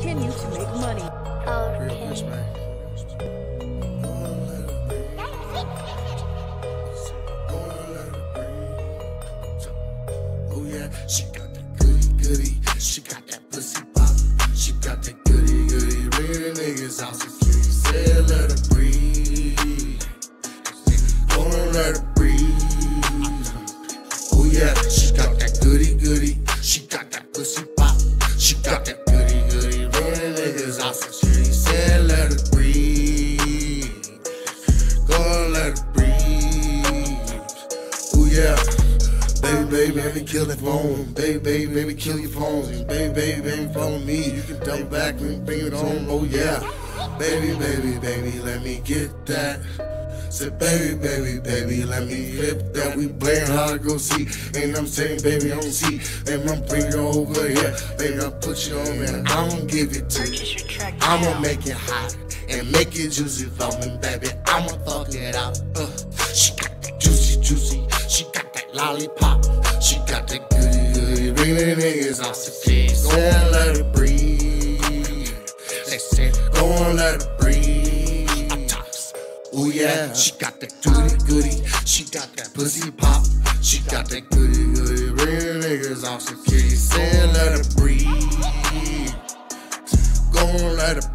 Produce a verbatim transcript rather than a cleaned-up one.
continue to make money. Oh yeah, she got that goody goody. She got that pussy pop. She got that goody goody. Bring the niggas out security. Say let her breathe. Gonna let her breathe. Oh yeah, she got that goody goody. She got that pussy pop. She got that goody goody. Bring the niggas out security. Say let her breathe. Gonna let her breathe. Oh yeah. Baby, baby, baby, kill the phone. Baby, baby, baby, kill your phone. Baby, baby, baby, follow me. You can double back and bring it home. Oh yeah. Baby, baby, baby, let me get that. Say, baby, baby, baby, let me flip that. We playing hard to go see. And I'm saying, baby, I don't see. And I'm bring it over here. Baby, I'll put you on and I'm gonna give it to you. I'm gonna make it hot and make it juicy for me, baby. I'm gonna fuck it out. Uh, she got that juicy, juicy. She got that lollipop. She got that goody goody. Bring the niggas off the face. Go and let her breathe. They said, go and let her breathe. I tops. Oh yeah, she got that goody goody. She got that pussy pop. She got that goody goody. Bring the niggas off the case. Say let her breathe. Go and let her breathe.